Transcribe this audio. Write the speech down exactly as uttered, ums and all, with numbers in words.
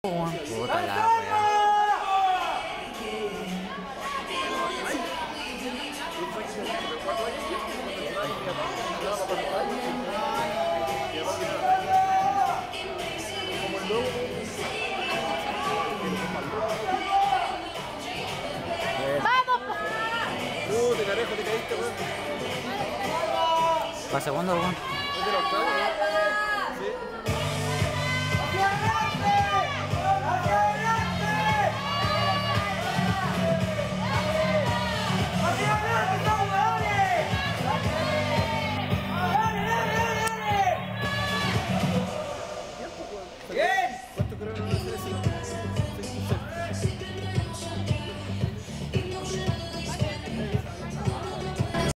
Puta la wea. ¡Vamos! Uh, te carejo, te caíste, weón. Pa' segundo, weón.